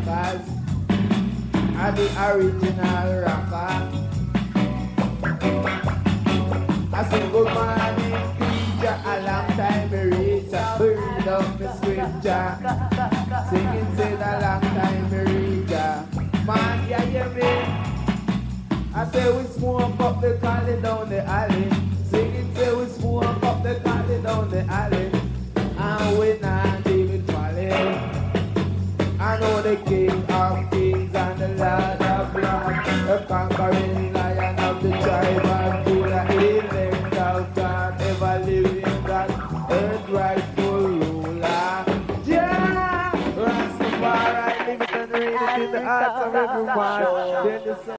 rockers. I'm the original rocker. I say good morning, teacher. A long time me read, read up the scripture. Singing said a long time me read. Man, yeah, hear me? I say we smoke up the collie down the alley. Singing say we smoke up the collie down the alley. And we not David Folly. I know the King of Kings and the Lord of Lords, the conquering Lion of the tribe of Judah, elect of God, ever living God, earth rightful ruler. Yeah, Rastafari, living and reigning in the hearts of everyone.